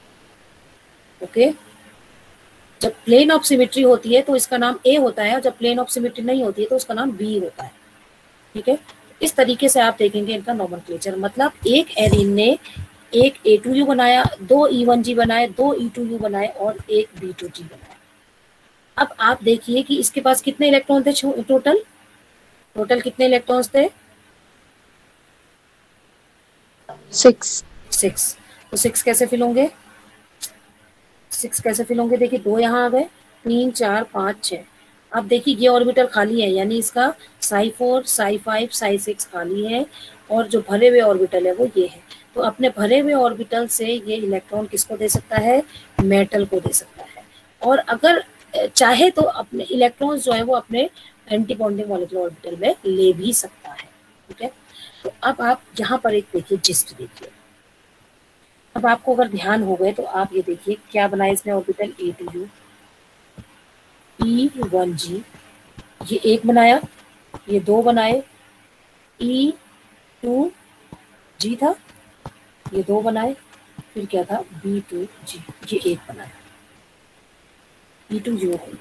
ओके। जब प्लेन ऑफ सिमेट्री होती है तो इसका नाम ए होता है और जब प्लेन ऑफ सिमेट्री नहीं होती है तो उसका नाम बी होता है, ठीक है। इस तरीके से आप देखेंगे इनका नॉमेनक्लेचर, मतलब एक एरीन ने एक ए टू यू बनाया, दो ई वन जी बनाए, दो ई टू यू बनाए और एक बी टू जी बनाया। अब आप देखिए कि इसके पास कितने इलेक्ट्रॉन थे टोटल, टोटल कितने इलेक्ट्रॉन्स थे, सिक्स सिक्स। तो सिक्स कैसे फिल होंगे, सिक्स कैसे फिल होंगे, देखिए दो यहाँ आ गए, तीन चार पाँच छः। अब देखिए ये ऑर्बिटल खाली है, यानी इसका psi four psi five psi six खाली है और जो भरे हुए ऑर्बिटल है वो ये है। तो अपने भरे हुए ऑर्बिटल से ये इलेक्ट्रॉन किसको दे सकता है, मेटल को दे सकता है, और अगर चाहे तो अपने इलेक्ट्रॉन्स जो है वो अपने एंटी बॉन्डिंग मॉलिक्यूलर ऑर्बिटल में ले भी सकता है, ठीक है। तो अब आप यहाँ पर एक देखिए जिस्ट देखिए, अब आपको अगर ध्यान हो गए तो आप ये देखिए क्या बनाए इसने orbital a two you, E one जी, ये एक बनाया, ये दो बनाए, ई टू जी था, ये दो बनाए, फिर क्या था बी टू जी, ये एक बनाया, ई टू यू है।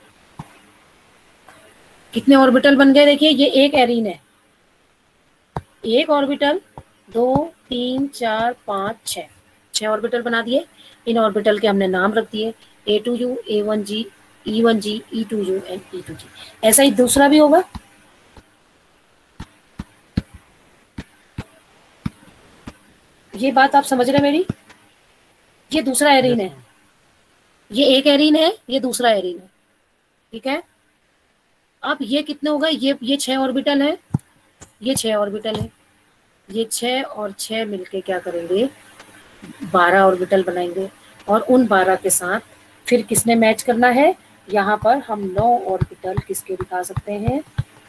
कितने ऑर्बिटल बन गए, देखिए ये एक एरीन है, एक ऑर्बिटल, दो तीन चार पाँच छः, छः ऑर्बिटल बना दिए। इन ऑर्बिटल के हमने नाम रख दिए, a two U A one ji E one ji, E two you and E two g. ऐसा ही दूसरा भी होगा। ये बात आप समझ रहे हैं मेरी? ये दूसरा एरीन है, ये एक एरीन है, ये दूसरा एरीन है, ठीक है। अब ये कितने हो गए? ये ये छह ऑर्बिटल है, ये छह ऑर्बिटल है, ये छह और छह मिलके क्या करेंगे? बारह ऑर्बिटल बनाएंगे। और उन बारह के साथ फिर किसने मैच करना है? यहाँ पर हम नौ ऑर्बिटल किसके दिखा सकते हैं?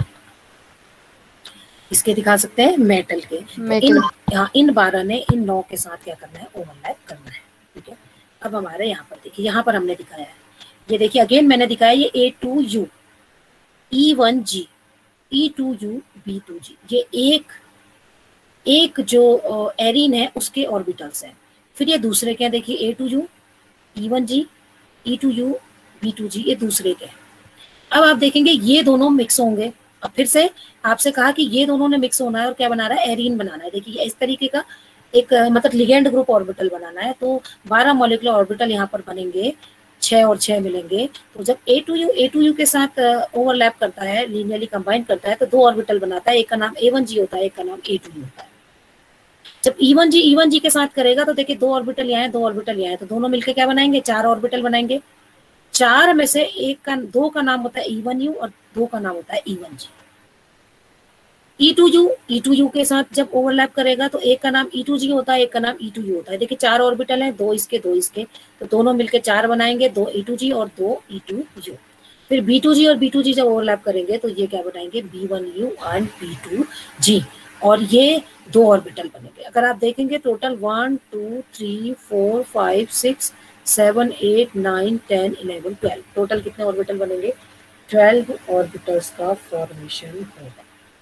इसके दिखा सकते हैं मेटल के। तो इन हाँ इन बारह ने इन नौ के साथ क्या करना है? ओवरलैप करना है, ठीक है। अब हमारे यहाँ पर देखिए, यहाँ पर हमने दिखाया है, ये देखिए अगेन मैंने दिखाया, ये a two you, E one ji, E two you, b two जी, ये एक एक जो एरीन है उसके ऑर्बिटल्स हैं। फिर ये दूसरे क्या, देखिए a two you, E one ji, E two you, b two जी, ये दूसरे के। अब आप देखेंगे ये दोनों मिक्स होंगे। अब फिर से आपसे कहा कि ये दोनों ने मिक्स होना है और क्या बना रहा है? एरीन बनाना है। देखिए इस तरीके का एक मतलब लिगेंड ग्रुप ऑर्बिटल बनाना है। तो बारह मॉलिक्यूलर ऑर्बिटल यहाँ पर बनेंगे, छह और छह मिलेंगे। तो जब ए two U A two u के साथ ओवरलैप करता है, लीनियरली कंबाइन करता है, तो दो ऑर्बिटल बनाता है। एक का नाम ए वन जी होता है, एक का नाम ए टू यू होता है। जब ई वन जी ई वन जी के साथ करेगा तो देखिए दो ऑर्बिटल यहाँ है, दो ऑर्बिटल यहाँ है, तो दोनों मिलकर क्या बनाएंगे? चार ऑर्बिटल बनाएंगे। चार में से एक का दो का नाम होता है ई वन यू और दो का नाम होता है e one ji. E two you E two u के साथ जब ओवरलैप करेगा तो एक का नाम ई टू जी होता है, एक का नाम ई टू यू होता है। देखिए चार ऑर्बिटल हैं, दो इसके दो इसके, तो दोनों मिलकर चार बनाएंगे, दो ई टू जी और दो ई टू यू। फिर बी टू जी और बी टू जी जब ओवरलैप करेंगे तो ये क्या बनाएंगे? B one you and B two g, और ये दो ऑर्बिटल बनेंगे। अगर आप देखेंगे total one two three four five six seven eight nine ten eleven twelve, total कितने ऑर्बिटल बनेंगे? ट्वेल्व ऑर्बिटल्स का फॉर्मेशन होगा।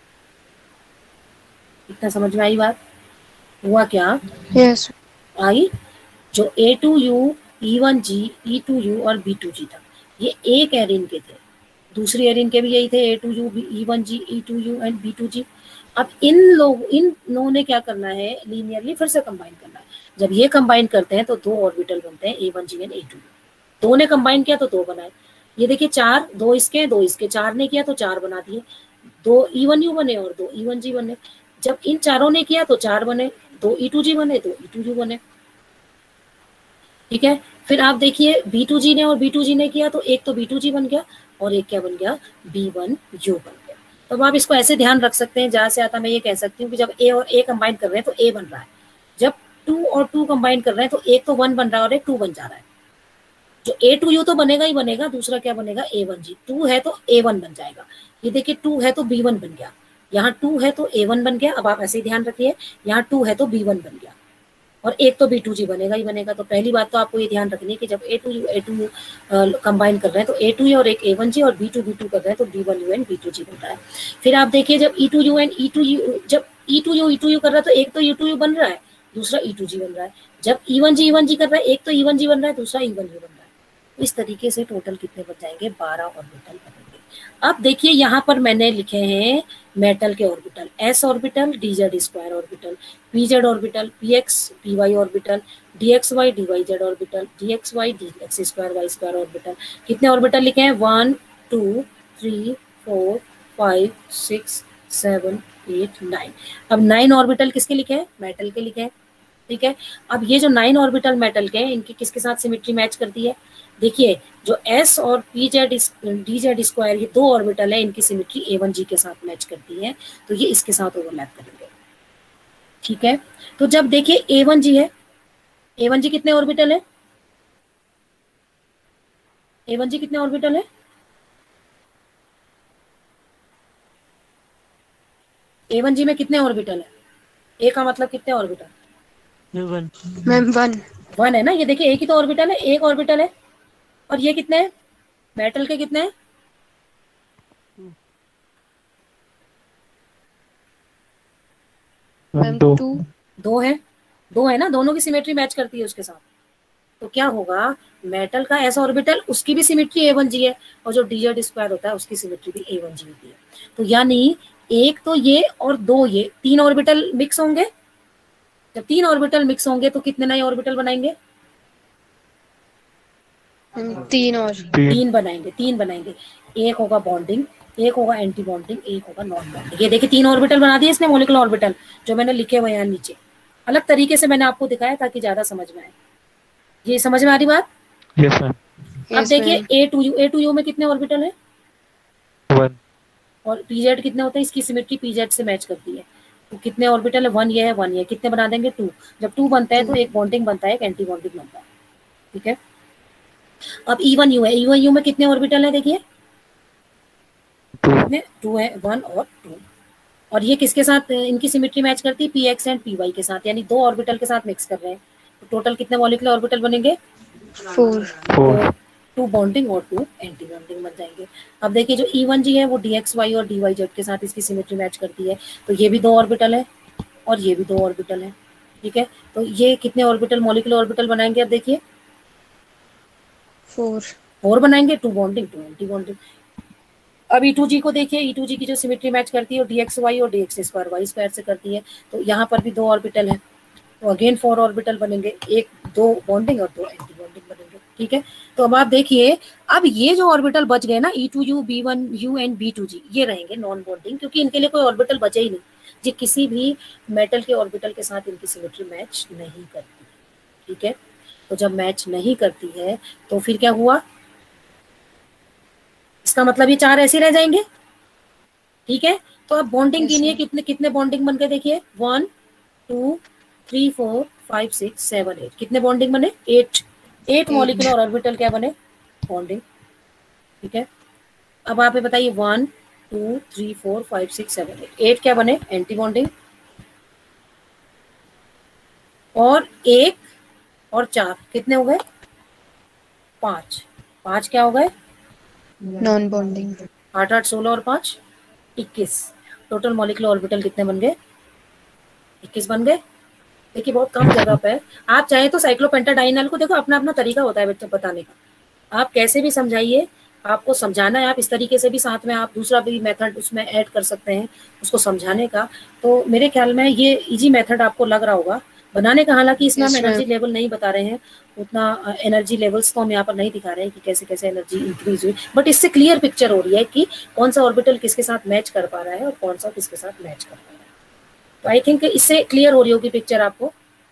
इतना समझ में आई बात? हुआ क्या? yes आई जो a two you, E one ji, E two u और बी टू जी था, ये एक एरिन के थे। दूसरी एरिन के भी यही थे, A two you, E one ji, E two you and B two G. अब इन लोग इन लोगों ने क्या करना है? लीनियरली फिर से कंबाइन करना है। जब ये कंबाइन करते हैं तो दो ऑर्बिटल बनते हैं, A one G and A two U. दो ने कंबाइन किया तो दो बनाए। ये देखिए चार, दो इसके दो इसके, चार ने किया तो चार बना दिए, दो ई वन यू बने और दो ई वन जी बने। जब इन चारों ने किया तो चार बने, दो ई टू जी बने, दो ई टू यू बने, ठीक है। फिर आप देखिए बी टू जी ने और बी टू जी ने किया तो एक तो बी टू जी बन गया और एक क्या बन गया? बी वन यू बन गया। तो आप इसको ऐसे ध्यान रख सकते हैं, जहां से आता मैं ये कह सकती हूँ कि जब ए और ए कंबाइन कर रहे हैं तो ए बन रहा है, जब टू और टू कंबाइन कर रहे हैं तो एक तो वन बन रहा है और एक टू बन जा रहा है। जो ए टू यू तो बनेगा ही बनेगा, दूसरा क्या बनेगा? ए वन जी। टू है तो ए वन बन जाएगा। ये देखिए टू है तो बी वन बन गया, यहाँ टू है तो ए वन बन गया। अब आप ऐसे ही ध्यान रखिए, यहाँ टू है तो बी वन बन गया और एक तो बी टू जी बनेगा ही बनेगा। तो पहली बात तो आपको ये ध्यान रखनी है कि जब ए two U A two U combine कर रहे हैं तो ए टू यू और एक ए वन जी और बी टू बी टू कर रहे हैं तो B one you and B two G बन रहा है। फिर आप देखिए जब E two you and E two U जब E two you E two U कर रहा है तो एक तो ई टू यू बन रहा है, दूसरा ई टू जी बन रहा है। जब ई वन जी ई वन जी कर रहा है, एक तो ई वन जी बन रहा है, दूसरा ई वन यू बन रहा है। इस तरीके से टोटल कितने बन जाएंगे? बारह ऑर्बिटल बनेंगे। अब देखिए यहाँ पर मैंने लिखे हैं मेटल के orbital, S orbital, D Z square orbital, P Z orbital, P X P Y orbital, D X Y D Y Z orbital, D X Y D X square Y square orbital. कितने orbital लिखे हैं? One two three four five six seven eight nine. अब nine orbital किसके लिखे हैं? Metal के लिखे हैं, ठीक है। अब ये जो नाइन ऑर्बिटल मेटल के हैं, इनकी किसके साथ सिमेट्री मैच करती है? देखिए जो एस और P Z D Z square, ये दो ऑर्बिटल है, इनकी सिमेट्री ए वन जी के साथ मैच करती है, तो ये इसके साथ ओवरलैप करेंगे, ठीक है। तो जब देखिए ए वन जी है, ए वन जी कितने ऑर्बिटल है? ए वन जी कितने ऑर्बिटल है? ए वन जी में कितने ऑर्बिटल है? ए का मतलब कितने orbital? One ma'am one one है ना। ये देखिए एक ही तो ऑर्बिटल है, एक ऑर्बिटल है। और ये कितने हैं? मेटल के कितने हैं? मैम दो टू दो है, दो है ना, दोनों की सिमेट्री मैच करती है उसके साथ। तो क्या होगा? मेटल का एस ऑर्बिटल, उसकी भी सिमेट्री ए वन जी है, और जो डी जेड स्क्वायर होता है उसकी सिमेट्री भी ए वन जी होती है। तो यानी एक तो ये और दो ये, तीन ऑर्बिटल मिक्स होंगे। जब तीन ऑर्बिटल मिक्स होंगे तो कितने नए ऑर्बिटल बनाएंगे? मैम तीन और तीन तीन बनाएंगे, तीन बनाएंगे। एक होगा बॉन्डिंग, एक होगा एंटी बॉन्डिंग, एक होगा नॉन बॉन्डिंग। ये देखिए तीन ऑर्बिटल बना दिए इसने, मॉलिक्यूलर ऑर्बिटल जो मैंने लिखे हुए हैं नीचे। अलग तरीके से मैंने आपको दिखाया ताकि ज्यादा समझ में आए। ये समझ में आ रही बात? Yes ma'am. अब यस देखिए ma'am A two you, A two U में कितने ऑर्बिटल है वन और पीजेड कितने होते हैं? इसकी सिमेट्री पीजेड से मैच करती है। तो कितने ऑर्बिटल है? वन ये है, वन ये। कितने बना देंगे? टू। जब टू बनता है तो एक बॉन्डिंग बनता है, एक एंटी बॉन्डिंग बनता है। ठीक है। अब ई वन यू है, ई वन यू में कितने ऑर्बिटल है? देखिए टू कितने? टू है, वन और टू। और ये किसके साथ इनकी सिमेट्री मैच करती है? P X and P Y के साथ, यानी दो ऑर्बिटल के साथ मिक्स कर रहे हैं। तो टोटल कितने मॉलिक्यूलर ऑर्बिटल बनेंगे? फोर फोर टू बॉन्डिंग और टू एंटी बॉन्डिंग बन जाएंगे। अब देखिए जो ई वन जी है वो डी एक्स वाई और डी वाई जेड के साथ इसकी सिमेट्री मैच करती है। तो ये भी दो ऑर्बिटल है और ये भी दो ऑर्बिटल है। ठीक है। तो ये कितने ऑर्बिटल, मॉलिक्यूलर ऑर्बिटल बनाएंगे? अब देखिए फोर फोर बनाएंगे, two bonding two anti bonding. अब ई टू जी को देखिए, ई टू जी की जो सिमेट्री मैच करती है डी एक्स वाई और D X square Y square से करती है। तो यहाँ पर भी दो ऑर्बिटल है, तो अगेन फोर ऑर्बिटल बनेंगे, एक दो बॉन्डिंग और दो एंटी बॉन्डिंग बनेंगे। ठीक है। तो अब आप देखिए, अब ये जो ऑर्बिटल बच गए ना E two you, B one you and B two जी, ये रहेंगे नॉन बॉन्डिंग, क्योंकि इनके लिए कोई ऑर्बिटल बचे ही नहीं। जी किसी भी मेटल के ऑर्बिटल के साथ इनकी सिमेट्री मैच नहीं करती। ठीक है। तो जब मैच नहीं करती है तो फिर क्या हुआ? इसका मतलब ये चार ऐसे रह जाएंगे। ठीक है। तो अब बॉन्डिंग गिनिए, कितने कितने बॉन्डिंग बन गए? देखिए one two three four five six seven eight, कितने बॉन्डिंग बने? एट। एट मॉलिक्यूलर ऑर्बिटल क्या बने? बॉन्डिंग। ठीक है। अब आप ये बताइए one two three four five six seven eight, eight क्या बने? Anti bonding. और एक और चार कितने हो गए? पांच। पांच क्या हो गए? नॉन बॉन्डिंग आठ आठ सोलह और पांच इक्कीस। टोटल मॉलिक्यूलर ऑर्बिटल कितने बन गए? इक्कीस बन गए। देखिए बहुत कम जगह पे। आप चाहे तो साइक्लोपेंटाडाइनल को देखो, अपना अपना तरीका होता है बच्चों बताने का। आप कैसे भी समझाइए, आपको समझाना है आप इस तरीके से भी, साथ में आप दूसरा भी मेथड उसमें ऐड कर सकते हैं उसको समझाने का। तो मेरे ख्याल में ये इजी मेथड आपको लग रहा होगा बनाने का। हालांकि इसमें हम Yes, ma'am. एनर्जी लेवल नहीं बता रहे हैं, उतना एनर्जी लेवल्स तो हम यहाँ पर नहीं दिखा रहे हैं कि कैसे कैसे एनर्जी इंक्रीज हुई, बट इससे क्लियर पिक्चर हो रही है कि कौन सा ऑर्बिटल किसके साथ मैच कर पा रहा है और कौन सा किसके साथ मैच कर पा रहा है। तो आई थिंक इससे क्लियर हो रही होगी पिक्चर आपको।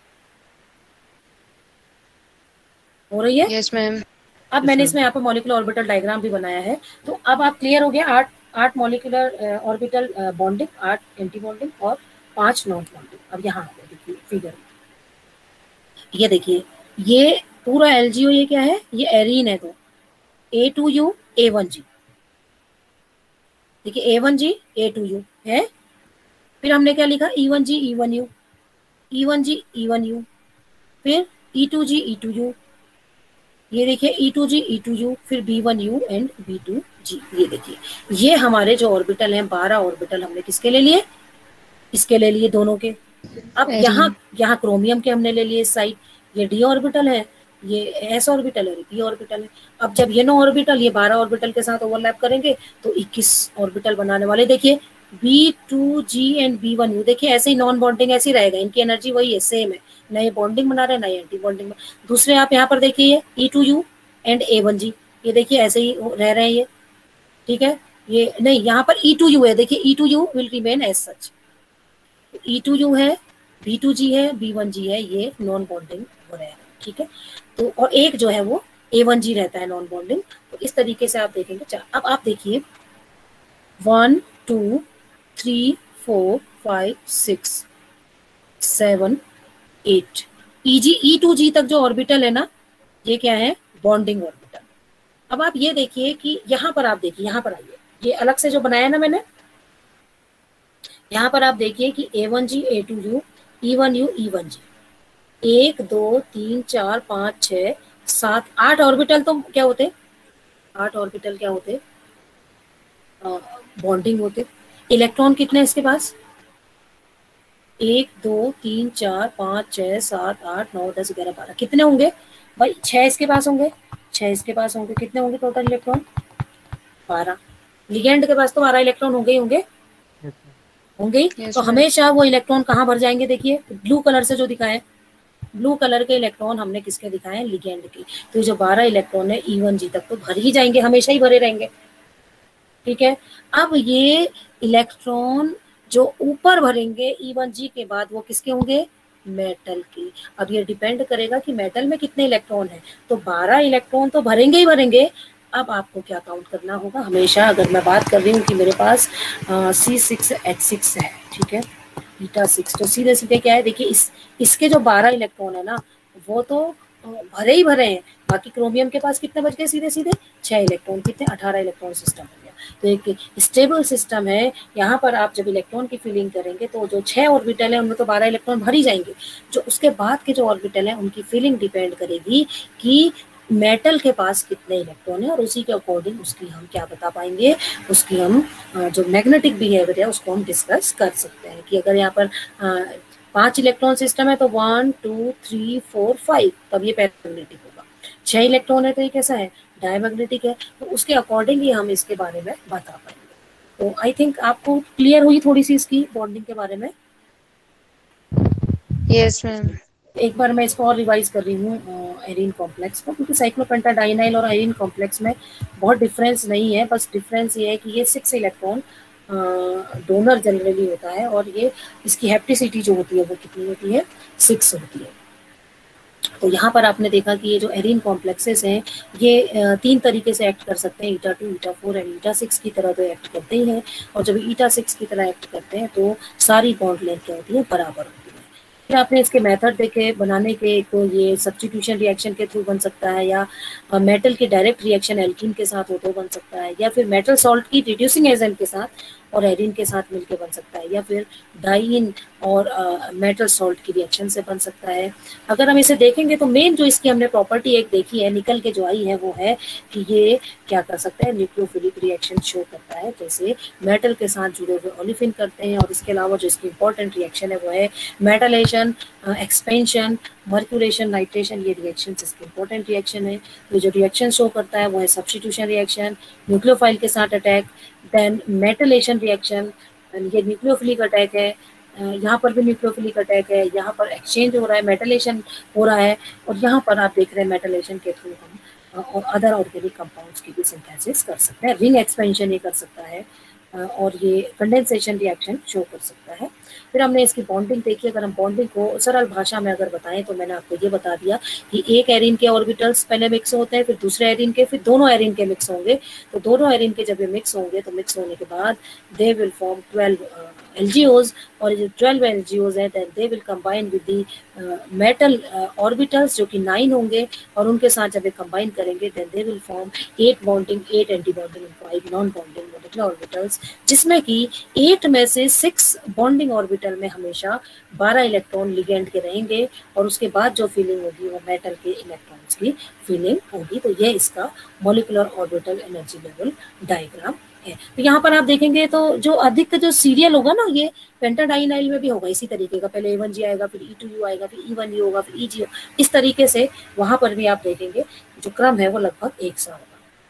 हो रही है? यस मैम अब मैंने इसमें यहाँ पर मॉलिक्यूलर ऑर्बिटल डायग्राम भी बनाया है। तो अब आप क्लियर हो गया, आठ आठ मॉलिक्यूलर ऑर्बिटल बॉन्डिंग, आठ एंटी बॉन्डिंग और पांच नॉन बॉन्डिंग। अब यहाँ देखिए फिगर, ये देखिए ये पूरा एलजीओ, ये क्या है? ये एरीन है। तो A two U A one G, देखिए A one G A two U है। फिर हमने क्या लिखा? ई वन जी ई वन यू, ई वन जी ई वन यू, फिर ई टू जी ई टू यू, ये देखिए E two G E two you, फिर B one you and B two जी। ये देखिए ये हमारे जो ऑर्बिटल हैं, बारह ऑर्बिटल हमने किसके ले लिए? इसके ले लिए, दोनों के। अब यहाँ यहाँ क्रोमियम के हमने ले लिए इस साइड, ये डी ऑर्बिटल है, ये एस ऑर्बिटल है, पी ऑर्बिटल है। अब जब ये नो ऑर्बिटल ये बारह ऑर्बिटल के साथ ओवरलैप करेंगे तो इक्कीस ऑर्बिटल बनाने वाले। देखिए B two G and B one U, देखिए ऐसे ही नॉन बॉन्डिंग ऐसे ही रहेगा, इनकी एनर्जी वही है, सेम है, नए बॉन्डिंग बना रहे हैं नए एंटी बॉन्डिंग। दूसरे आप यहाँ पर देखिए E two you and A one जी, ये देखिए ऐसे ही रह रहे हैं ये। ठीक है। ये नहीं, यहाँ पर ई टू यू है, देखिए E two U will remain as such. E two U है, बी टू जी है, बी वन जी है, ये नॉन बॉन्डिंग हो रहा है। ठीक है। तो और एक जो है वो ए वन जी रहता है नॉन बॉन्डिंग। तो इस तरीके से आप देखेंगे। चार। अब आप देखिए one two three four five six seven eight, E G ई टू जी तक जो ऑर्बिटल है ना, ये क्या है? Bonding orbital. अब आप ये देखिए कि यहाँ पर आप देखिए, यहाँ पर आइए, ये अलग से जो बनाया ना मैंने, यहाँ पर आप देखिए कि A one G A two you E one U E one G, एक दो तीन चार पाँच छः सात आठ ऑर्बिटल तो क्या होते? आठ ऑर्बिटल क्या होते? बॉन्डिंग होते। इलेक्ट्रॉन कितने हैं इसके पास? एक दो तीन चार पाँच छः सात आठ नौ दस ग्यारह बारह, कितने होंगे भाई? छः इसके पास होंगे, छः इसके पास होंगे, कितने होंगे टोटल इलेक्ट्रॉन? बारह। लिगेंड के पास तो बारह इलेक्ट्रॉन होंगे ही होंगे होंगे ही। Yes, तो ma'am. हमेशा वो इलेक्ट्रॉन कहाँ भर जाएंगे? देखिए ब्लू कलर से जो दिखाए, ब्लू कलर के इलेक्ट्रॉन हमने किसके दिखाए हैं, लिगेंड के। तो जो बारह इलेक्ट्रॉन है ई वन जी तक तो भर ही जाएंगे, हमेशा ही भरे रहेंगे, ठीक है। अब ये इलेक्ट्रॉन जो ऊपर भरेंगे ई वन जी के बाद वो किसके होंगे, मेटल की। अब ये डिपेंड करेगा कि मेटल में कितने इलेक्ट्रॉन है, तो बारह इलेक्ट्रॉन तो भरेंगे ही भरेंगे। अब आपको क्या काउंट करना होगा, हमेशा अगर मैं बात कर रही हूँ कि मेरे पास सी सिक्स एच सिक्स है, ठीक है, बीटा सिक्स, तो सीधे सीधे क्या है, देखिए इस इसके जो बारह इलेक्ट्रॉन है ना वो तो भरे ही भरे हैं, बाकी क्रोमियम के पास कितने बच गए, सीधे सीधे छह इलेक्ट्रॉन, कितने, अठारह इलेक्ट्रॉन सिस्टम हो गया। तो एक स्टेबल सिस्टम है, यहाँ पर आप जब इलेक्ट्रॉन की फिलिंग करेंगे तो जो छह ऑर्बिटल है उनमें तो बारह इलेक्ट्रॉन भर ही जाएंगे, जो उसके बाद के जो ऑर्बिटल है उनकी फिलिंग डिपेंड करेगी कि मेटल के पास कितने इलेक्ट्रॉन है, और उसी के अकॉर्डिंग उसकी हम क्या बता पाएंगे, उसकी हम जो मैग्नेटिक बिहेवियर है उसको हम डिस्कस कर सकते हैं कि अगर यहाँ पर पांच इलेक्ट्रॉन सिस्टम है तो one two three four five, तब ये पैरामैग्नेटिक होगा। छह इलेक्ट्रॉन है तो ये कैसा है, डायमैग्नेटिक है, तो उसके अकॉर्डिंग ही हम इसके बारे में बता पाएंगे। तो आई थिंक आपको क्लियर हुई थोड़ी सी इसकी बॉन्डिंग के बारे में। Yes ma'am. एक बार मैं इसको और रिवाइज कर रही हूँ एरीन कॉम्प्लेक्स को, क्योंकि साइक्लोपेंटाडाइनाइल और एरीन कॉम्प्लेक्स में बहुत डिफरेंस नहीं है, बस डिफरेंस ये है कि ये सिक्स इलेक्ट्रॉन डोनर जनरली होता है और ये इसकी हेप्टिसिटी जो होती है वो कितनी होती है, सिक्स होती है। तो यहाँ पर आपने देखा कि ये जो एरीन कॉम्प्लेक्सेस हैं ये तीन तरीके से एक्ट कर सकते हैं, eta two, eta four and eta six की तरह तो एक्ट करते ही हैं, और जब ईटा सिक्स की तरह एक्ट करते हैं तो सारी बॉन्ड लेंथ क्या होती है, बराबर होती है। फिर आपने इसके मेथड देखे बनाने के, तो ये सब्स्टिट्यूशन रिएक्शन के थ्रू बन सकता है, या मेटल की डायरेक्ट रिएक्शन एल्कीन के साथ हो तो बन सकता है, या फिर मेटल सॉल्ट की रिड्यूसिंग एजेंट के साथ और एरीन के साथ मिलकर बन सकता है, या फिर डाइइन और मेटल सॉल्ट की रिएक्शन से बन सकता है। अगर हम इसे देखेंगे तो मेन जो इसकी हमने प्रॉपर्टी एक देखी है निकल के जो आई है वो है कि ये क्या कर सकता है, न्यूक्लियोफिलिक रिएक्शन शो करता है, जैसे मेटल के साथ जुड़े हुए ओलिफिन करते हैं। और इसके अलावा जो इसकी इंपॉर्टेंट रिएक्शन है वो है मेटलेशन, एक्सपेंशन, मर्क्यूरेशन, नाइट्रेशन, ये रिएक्शन इसकी इंपॉर्टेंट रिएक्शन है। तो जो रिएक्शन शो करता है वो है सब्स्टिट्यूशन रिएक्शन, न्यूक्लियोफाइल के साथ अटैक, देन मेटलेशन रिएक्शन, ये न्यूक्लियोफिलिक अटैक है, यहाँ पर भी न्यूक्लियोफिलिक अटैक है, यहाँ पर एक्सचेंज हो रहा है, मेटलेशन हो रहा है, और यहाँ पर आप देख रहे हैं मेटलेशन के थ्रू हम और अदर ऑर्गेनिक कंपाउंड्स की भी सिंथेसिस कर सकते हैं, रिंग एक्सपेंशन ये कर सकता है, और ये कंडेंसेशन रिएक्शन शो कर सकता है। फिर हमने इसकी बॉन्डिंग देखी। अगर हम बॉन्डिंग को सरल भाषा में अगर बताएं तो मैंने आपको ये बता दिया कि एक एरीन के ऑर्बिटल्स पहले मिक्स होते हैं, फिर दूसरे एरीन के, फिर दोनों एरीन के मिक्स होंगे। तो दोनों एरीन के जब ये मिक्स होंगे तो मिक्स होने के बाद they will form twelve LGOs, और जो ट्वेल्व एलजीओज है then they will combine with the metal orbitals जो कि नाइन होंगे, और उनके साथ जब ये कंबाइन करेंगे then they will form eight bonding, eight anti bonding, five non bonding molecular orbitals, जिसमें कि एट में से सिक्स बॉन्डिंग ऑर्बिटल में हमेशा बारह इलेक्ट्रॉन लिगेंड के रहेंगे, और उसके बाद जो फीलिंग होगी वो मेटल के इलेक्ट्रॉन्स की फीलिंग होगी। तो ये इसका molecular orbital energy level diagram है। तो यहाँ पर आप देखेंगे तो जो अधिक जो सीरियल होगा ना ये पेंटाडाइनाइल में भी होगा इसी तरीके का, पहले ए वन जी आएगा, फिर ई टू यू आएगा, फिर ई वन यू होगा, फिर ई जी, इस तरीके से वहां पर भी आप देखेंगे जो क्रम है वो लगभग एक सा होगा।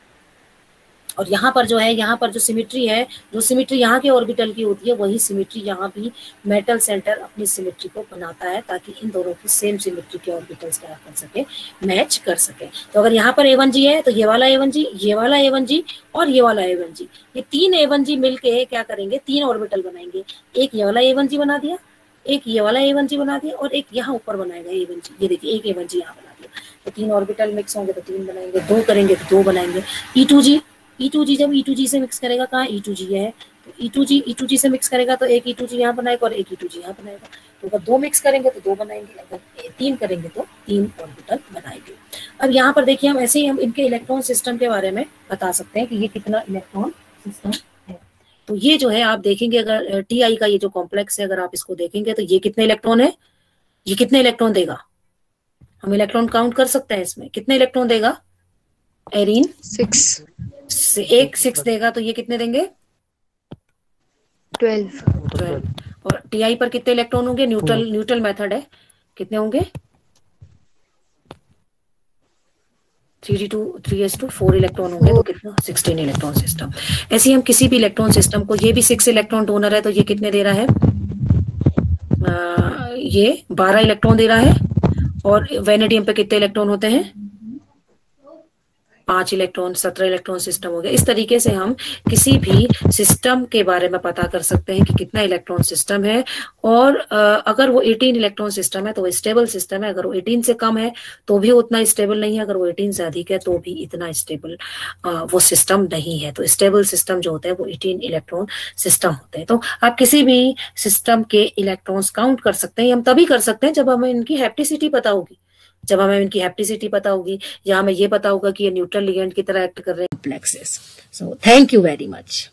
और यहाँ पर जो है, यहाँ पर जो सिमिट्री है, जो सिमिट्री यहाँ के ऑर्बिटल की होती है वही सिमिट्री यहाँ भी मेटल सेंटर अपनी सिमिट्री को बनाता है, ताकि इन दोनों की सेम सिमिट्री के ऑर्बिटल्स क्या कर सके, मैच कर सके। तो अगर यहाँ पर ए वन जी है तो ये वाला ए वन जी, ये वाला ए वन जी और ये वाला ए वन जी, ये तीन ए वन जी मिलके क्या करेंगे, तीन ऑर्बिटल बनाएंगे। एक ये वाला ए वन जी बना दिया, एक ये वाला ए वन जी बना दिया, और एक यहाँ ऊपर बनाएगा ए वन जी। ये देखिए एक ए वन जी यहाँ बना दिया, तो तीन ऑर्बिटल मिक्स होंगे तो तीन बनाएंगे, दो करेंगे तो दो बनाएंगे। ई टू जी, ई टू जी जब ई टू जी से मिक्स करेगा, कहाँ ई टू जी है, तो ई टू जी ई टू जी से मिक्स करेगा तो एक ई टू जी यहाँ बनाएगा और एक ई टू जी यहाँ बनाएगा। तो अगर दो मिक्स करेंगे तो दो बनाएंगे, अगर तीन करेंगे तो तीन ऑर्बिटल बनाएंगे। अब यहाँ पर देखिए हम ऐसे ही हम इनके इलेक्ट्रॉन सिस्टम के बारे में बता सकते हैं कि ये कितना इलेक्ट्रॉन सिस्टम है। तो ये जो है आप देखेंगे, अगर टी आई का ये जो कॉम्प्लेक्स है अगर आप इसको देखेंगे तो ये कितने इलेक्ट्रॉन है, ये कितने इलेक्ट्रॉन देगा, हम इलेक्ट्रॉन काउंट कर सकते हैं इसमें कितने इलेक्ट्रॉन देगा। एरीन सिक्स, एक सिक्स देगा, तो ये कितने देंगे, ट्वेल्व। ट्वेल्व। और टीआई पर कितने इलेक्ट्रॉन होंगे, न्यूट्रल न्यूट्रल मेथड है, कितने होंगे, three D two three S two four electron होंगे, तो कितना, सिक्सटीन इलेक्ट्रॉन सिस्टम। ऐसे ही हम किसी भी इलेक्ट्रॉन सिस्टम को, ये भी सिक्स इलेक्ट्रॉन डोनर है तो ये कितने दे रहा है, आ, ये बारह इलेक्ट्रॉन दे रहा है, और वेनेडियम पे कितने इलेक्ट्रॉन होते हैं? पांच इलेक्ट्रॉन, सत्रह इलेक्ट्रॉन सिस्टम हो गया। इस तरीके से हम किसी भी सिस्टम के बारे में पता कर सकते हैं कि कितना इलेक्ट्रॉन सिस्टम है। और अगर वो अठारह इलेक्ट्रॉन सिस्टम है तो वो स्टेबल सिस्टम है, अगर वो अठारह से कम है तो भी उतना स्टेबल नहीं है, अगर वो अठारह से अधिक है तो भी इतना स्टेबल वो सिस्टम नहीं है। तो स्टेबल सिस्टम जो होते हैं वो अठारह इलेक्ट्रॉन सिस्टम होते हैं। तो आप किसी भी सिस्टम के इलेक्ट्रॉन्स काउंट कर सकते हैं, हम तभी कर सकते हैं जब हमें इनकी हैप्टिसिटी पता होगी। जब हमें इनकी हैप्टिसिटी पता होगी या हमें ये पता होगा कि ये न्यूट्रल लिगेंड की तरह एक्ट कर रहे हैं complexes. So thank you very much.